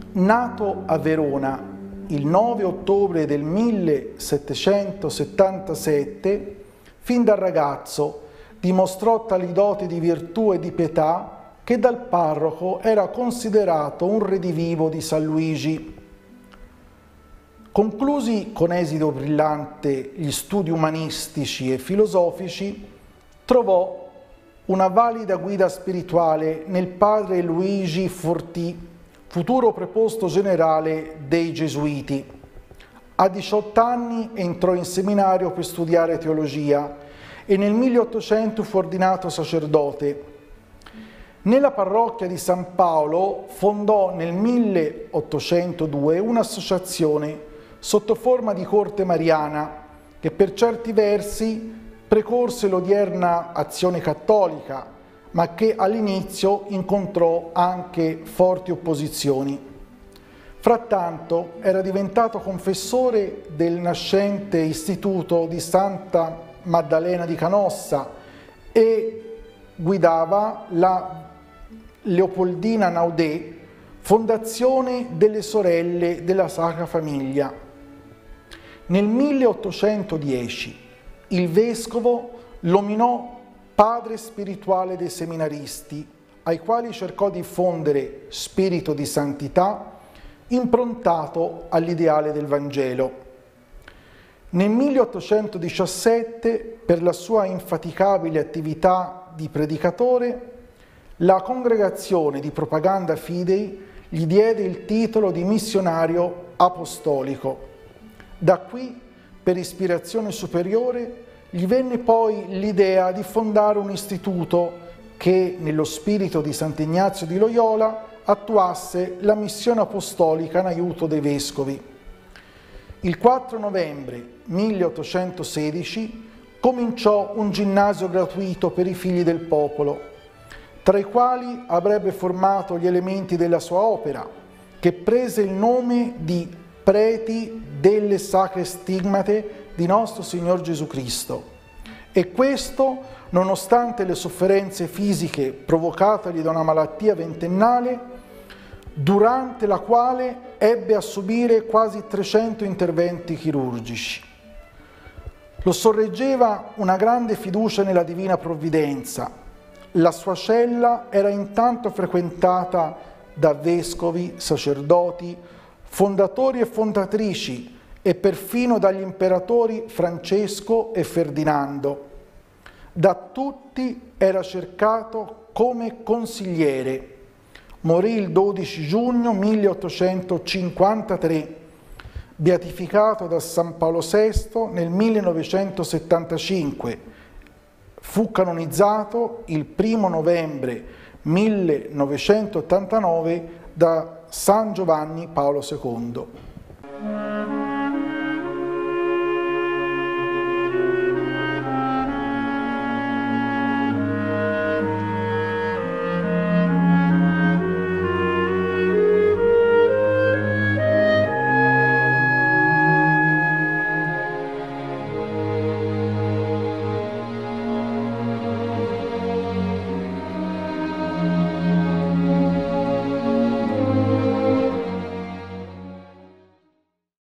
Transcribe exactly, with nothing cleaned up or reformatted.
Nato a Verona il nove ottobre del millesettecentosettantasette, fin da ragazzo dimostrò tali doti di virtù e di pietà che dal parroco era considerato un redivivo di San Luigi. Conclusi con esito brillante gli studi umanistici e filosofici, trovò una valida guida spirituale nel padre Luigi Fortì, futuro preposto generale dei Gesuiti. A diciotto anni entrò in seminario per studiare teologia e nel milleottocento fu ordinato sacerdote. Nella parrocchia di San Paolo fondò nel milleottocentodue un'associazione sotto forma di corte mariana che per certi versi precorse l'odierna Azione Cattolica, ma che all'inizio incontrò anche forti opposizioni. Frattanto era diventato confessore del nascente istituto di Santa Maddalena di Canossa e guidava la Leopoldina Naudé, fondazione delle Sorelle della Sacra Famiglia. Nel milleottocentodieci il vescovo lo nominò padre spirituale dei seminaristi, ai quali cercò di diffondere spirito di santità improntato all'ideale del Vangelo. Nel milleottocentodiciassette, per la sua infaticabile attività di predicatore, la Congregazione di Propaganda Fidei gli diede il titolo di missionario apostolico. Da qui, per ispirazione superiore, gli venne poi l'idea di fondare un istituto che, nello spirito di Sant'Ignazio di Loyola, attuasse la missione apostolica in aiuto dei vescovi. Il quattro novembre milleottocentosedici cominciò un ginnasio gratuito per i figli del popolo, tra i quali avrebbe formato gli elementi della sua opera, che prese il nome di Preti delle Sacre Stigmate di nostro Signor Gesù Cristo, e questo nonostante le sofferenze fisiche provocatagli da una malattia ventennale, durante la quale ebbe a subire quasi trecento interventi chirurgici. Lo sorreggeva una grande fiducia nella divina provvidenza. La sua cella era intanto frequentata da vescovi, sacerdoti, fondatori e fondatrici, e perfino dagli imperatori Francesco e Ferdinando. Da tutti era cercato come consigliere. Morì il dodici giugno milleottocentocinquantatré, beatificato da San Paolo sesto nel millenovecentosettantacinque. Fu canonizzato il primo novembre millenovecentottantanove da San Giovanni Paolo secondo.